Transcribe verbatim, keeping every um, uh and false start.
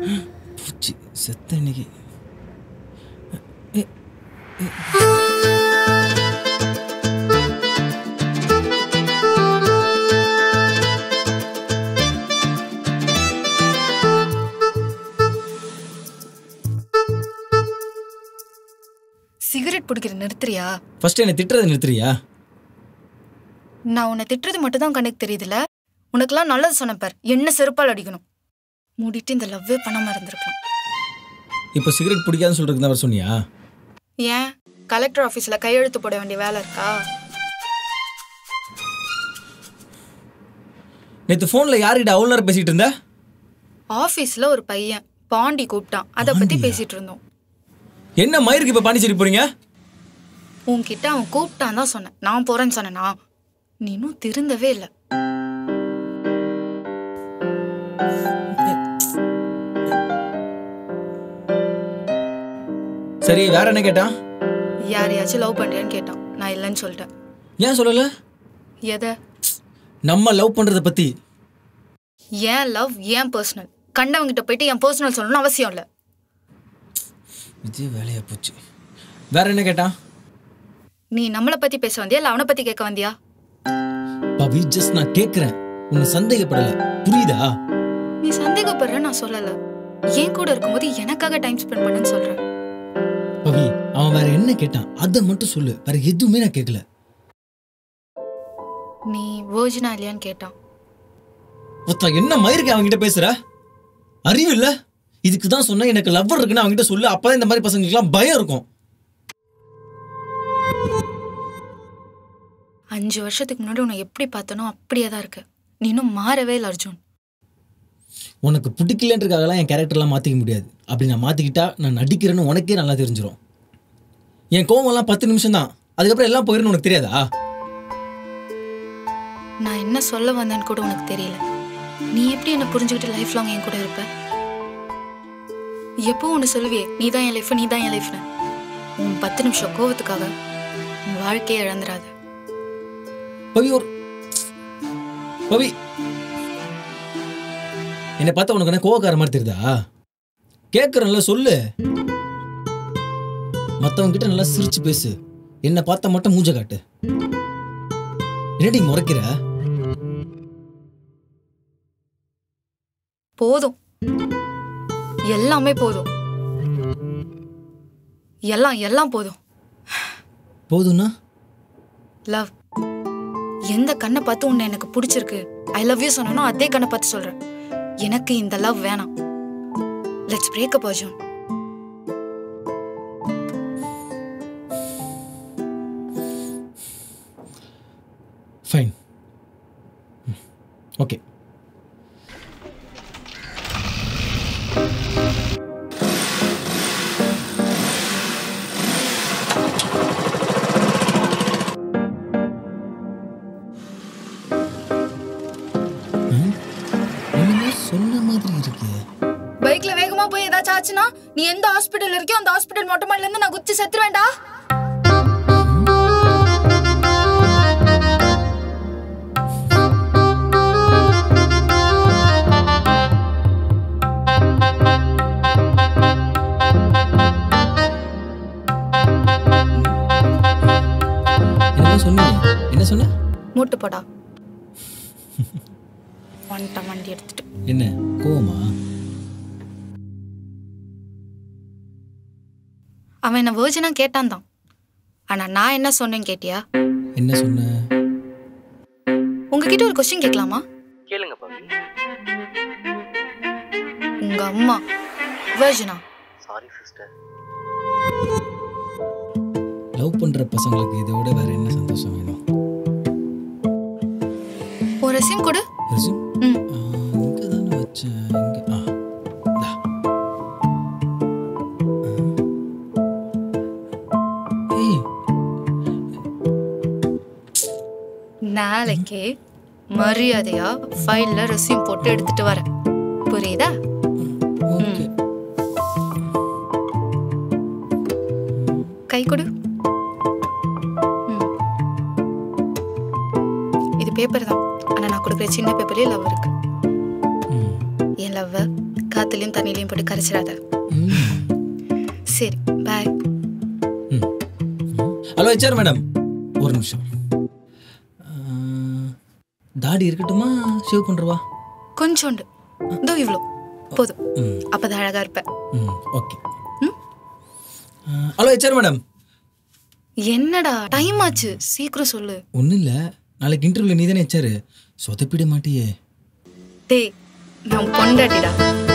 பூச்சி செத்த இன்னைக்கு. சிகரெட் பிடிக்கிற நிறுத்துறியா? ஃபர்ஸ்ட் என்ன திட்டுறதை நிறுத்துறியா? நான் உன்னை திட்டுறது மட்டும் தான் கண்ணுக்கு தெரியுதுல. உனக்கெல்லாம் நல்லது சொன்னப்பார், என்ன செருப்பால் அடிக்கணும். மூடிட்டு இந்த லவ்வே பண்ணாம இருந்திருக்கலாம். இப்போ சிகரெட் பிடிக்காதுன்னு சொல்றதுக்கு தான் வர சொன்னியா? ஏன் கலெக்டர் ஆஃபீஸ்ல கையெழுத்து போட வேண்டிய வேலை இருக்கா? நேற்று ஃபோனில் யார்கிட்ட அவ்வளோ நேரம் பேசிகிட்டு இருந்த? ஆஃபீஸில் ஒரு பையன் பாண்டி கூப்பிட்டான், அதை பற்றி பேசிகிட்டு இருந்தோம். என்ன மயிருக்கு இப்போ பாண்டிச்சேரி போறீங்க? உன்கிட்ட அவன் கூப்பிட்டான் தான் சொன்னேன். நான் போகிறேன்னு சொன்னேனா? நீ இன்னும் திருந்தவே இல்லை. சரி, வேற என்ன கேட்டான்? யாரையாச்சும் லவ் பண்ணுறேன்னு கேட்டான். நான் இல்லைன்னு சொல்லிட்டேன். ஏன் சொல்லலை? எதை? நம்ம லவ் பண்ணுறதை பற்றி. ஏன் லவ் ஏன் பர்சனல்? கண்டவங்கிட்ட போயிட்டு என் பர்சனல் சொல்லணும்னு அவசியம் இல்லை. இது வேலையா போச்சு. வேற என்ன கேட்டான்? நீ நம்மளை பற்றி பேச வந்தியா இல்லை அவனை பற்றி கேட்க வந்தியா? பவி, ஜஸ்ட் நான் கேட்குறேன். உன்னை சந்தேகப்படலை, புரியுதா? நீ சந்தேகப்படுற நான் சொல்லலை. என் கூட இருக்கும்போது எனக்காக டைம் ஸ்பெண்ட் பண்ணுன்னு சொல்கிறேன். பவி, அவன் வேற என்ன கேட்டான் அதை மட்டும் சொல்லு. வேற எதுவுமே நான் கேட்கல. நீ வேர்ஜினா இல்லையான்னு கேட்டான். என்ன மயிருக்கு அவன்கிட்ட பேசுற? அறிவு இல்ல? இதுக்கு தான் சொன்ன எனக்கு லவ்வர் இருக்குன்னு அவன்கிட்ட சொல்லு. அப்பதான் இந்த மாதிரி பசங்களுக்குலாம் பயம் இருக்கும். அஞ்சு வருஷத்துக்கு முன்னாடி உன்னை எப்படி பார்த்தனோ அப்படியே தான் இருக்கு. நீ இன்னும் மாறவே இல்லை அர்ஜுன். உனக்கு பிடிக்கலன்றதுக்காகலாம் என் கேரக்டர்லாம் மாற்றிக்க முடியாது. அப்படி நான் மாற்றிக்கிட்டா நான் நடிக்கிறேன்னு உனக்கே நல்லா தெரிஞ்சிடும். என் கோவம்லாம் பத்து நிமிஷம் தான், அதுக்கப்புறம் எல்லாம் போயிடுன்னு உனக்கு தெரியாதா? நான் என்ன சொல்ல வந்தேன்னு கூட உனக்கு தெரியல. நீ எப்படி என்ன புரிஞ்சுக்கிட்டு லைஃப் லாங் என் கூட இருப்ப? எப்போ ஒன்று சொல்லுவியே, நீ தான் என் லைஃப், நீ தான் என் லைஃப்னு. உன் பத்து நிமிஷம் கோவத்துக்காக உன் வாழ்க்கையை இழந்துடாது. பவி, ஒரு பவி, என்னை பார்த்தா உனக்கு என்ன கோவக்கார மாதிரி தெரியுதா? கேட்குறேன்ல, சொல்லு. மற்றவங்க கிட்ட நல்லா சிரிச்சு பேசு. என்னை பார்த்தா மட்டும் மூஞ்ச காட்டு. என்னடி முறைக்கிற? போதும், எல்லாமே போதும். எல்லாம் எல்லாம் போதும். போதும்னா லவ். எந்த கண்ணை பார்த்து உன்னை எனக்கு பிடிச்சிருக்கு, ஐ லவ் யூ சொன்னோ அதே கண்ணை பார்த்து சொல்றேன். எனக்கு இந்த லவ் வேணாம். Let's break up Arjun. Fine, okay. சொன்ன மாதிரி இருக்கு. பைக்ல வேகமா போய் ஏதாச்சும் ஆச்சுன்னா நீ எந்த ஹாஸ்பிடல் இருக்கியோ அந்த ஹாஸ்பிடல் மொட்டை மாடில இருந்து நான் குச்சி செத்துருவேன்டா. என்ன சொன்ன? என்ன சொன்ன? மூட்டு போடா. வந்துட்ட வண்டி எடுத்துட்டு. என்ன கோவமா? அவன் என்ன வேர்ஜினா கேட்டான் தான். ஆனா நான் என்ன சொன்னேன்னு கேட்டியா? என்ன சொன்ன? உங்ககிட்ட ஒரு கொஸ்டின் கேட்கலாமா? கேளுங்க பவி. உங்க அம்மா வேர்ஜினா? Sorry sister. லவ் பண்ற பசங்களுக்கு இதை விட வேற என்ன சந்தோஷம் வேணும்? ஒரு ரெஸ்யூம் கொடு. ரெஸ்யூம்? ம். இங்க தான வச்சேன். இங்க. ஆ. டா. ஏய். நாளைக்கு மரியாதையா ஃபைல்ல ரெஸ்யூம் போட்டு எடுத்துட்டு வரேன். புரியுதா? ஓகே. கை கொடு. இது பேப்பர் தான். ஆனா நான் கொடுக்குற சின்ன பேப்பர்லயே லவ் இருக்கு. என் லவ் காத்துலயும் பாலையும் தண்ணிலையும் போட்டு கரைச்சிடாத. சரி பாய். ஹலோ ஹெச்ஆர் மேடம், ஒரு நிமிஷம். தாடி இருக்கட்டுமா ஷேவ் பண்ணுறவா? கொஞ்சோண்டு, இதோ இவ்வளோ போதும். அப்பதான் அழகா இருப்ப. ஓகே. Hello HR madam. என்னடா டைம் ஆச்சு, சீக்கிரம் சொல்லு. ஒன்றும் இல்லை, நாளைக்கு இன்டர்வியூல நீ தானே ஹெச்ஆர், சொதப்பிட மாட்டியே. டேய் நான் பொண்டாட்டிடா.